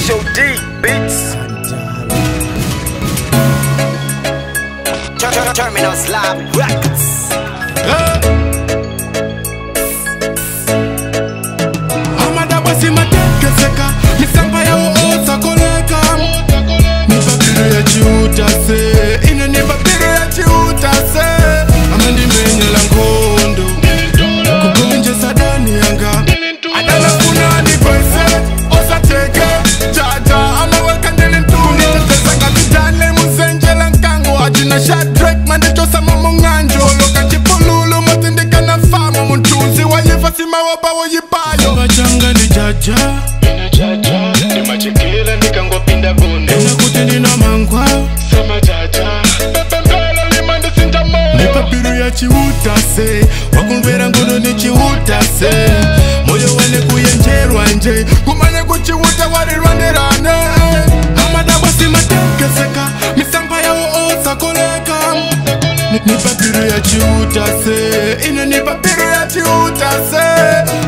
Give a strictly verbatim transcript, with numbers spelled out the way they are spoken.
Show D beats. Terminal Slab Records. Amada basi matekeseka misamba ya oosa koleka Nipapiru ya chiuta se Ine nipapiru ya chiuta se Amendi menye la ngondo Kukuminje sadani yanga Adana kuna ni kwese Osa teke Jaja ama weka ndili ntuni Tesa kapitale muzenje la nkango Ajina Shadrack mandichosa mamunganjo Loka chipululu matindika na famo Muntunzi wa yifasima wapa woyipayo Machanga ni jaja Ina jaja Ni machikila nikango pinda bundu Ina kutini na mangwa Sama jaja Pepe mbela limande sinta mo Nipapiru ya chiuta se Wakunvera ngono ni chiuta se Moyo wane kuyenjerwa nje Kumanye kuchiuta wari rwanderane Amada basi matekeseka Misamba ya oosa koleka Nipapiru ya chiuta se Ine nipapiru ya chiuta se